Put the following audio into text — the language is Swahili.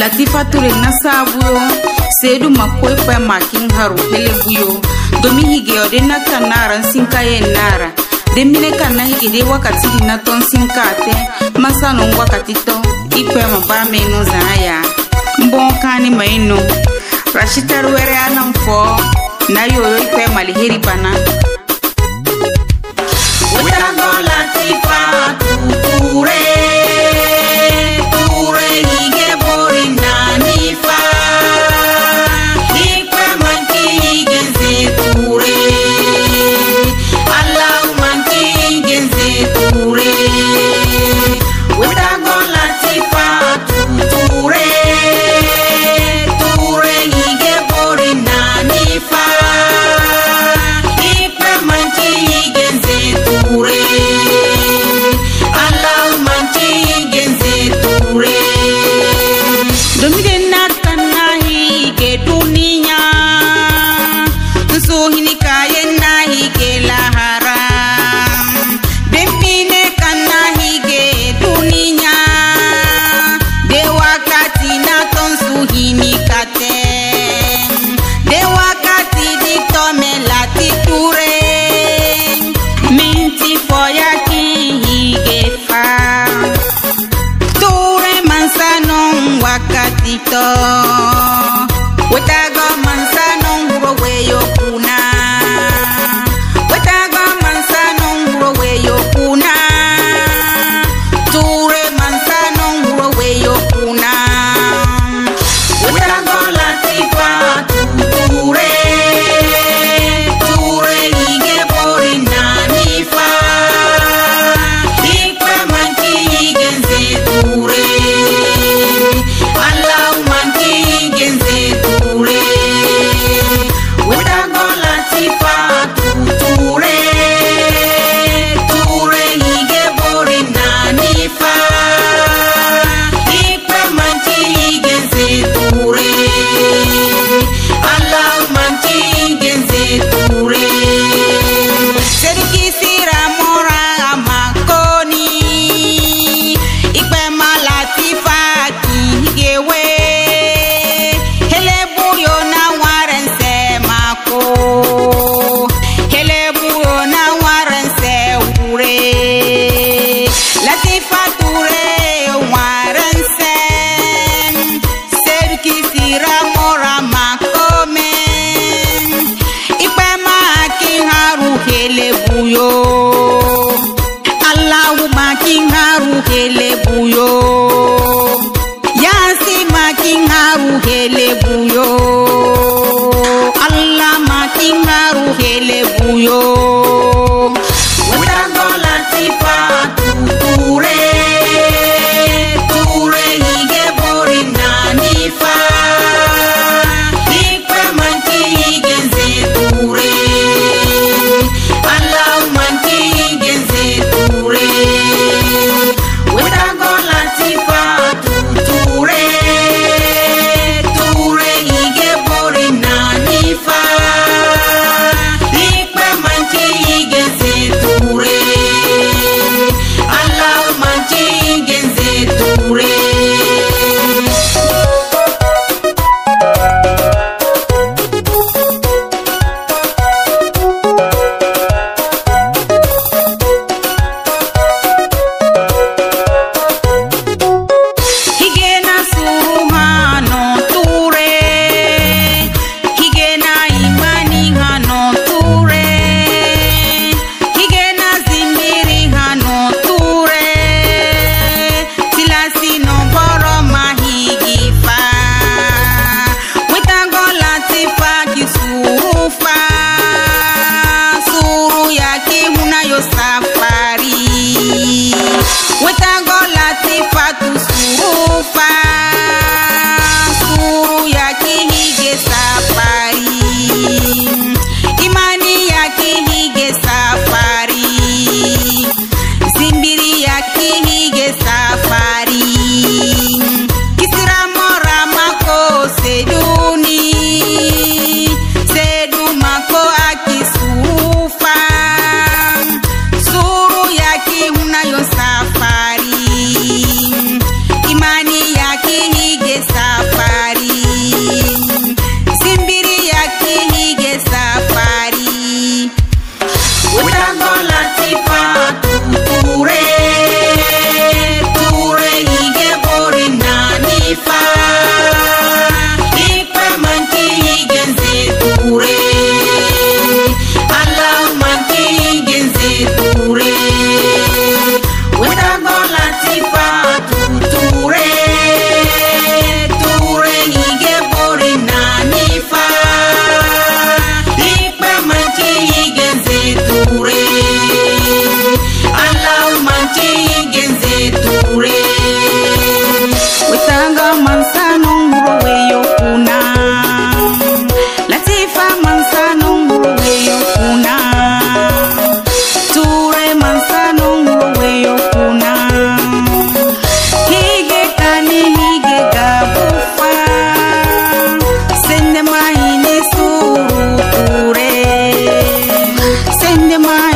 Latifa Ture nasabuyo Sedu makoi pa making haru hele buyo domi hige ode na kanara sinka ye nara demine kana hige de wakati na ton sinkate masano wakati to ipe maba meno zaya mbon kani maino Rashita ruere anamfo na yoyo ipe maliheri bana Utago Latifa Ture Wetago mansano nguro weyo kuna Wetago mansano nguro weyo kuna Ture mansano nguro weyo kuna Wetago Latifa Ture Ture hige bori nanifa Ikwe manki higenze Ture Allahu making haru hele buyo Yasi making haru hele buyo Allah making haru hele buyo Wetago Latifa Ture Ture hige bori nanifa Ikwe manki higenze Ture Ture hige bori nanifa Ikwe manki Send my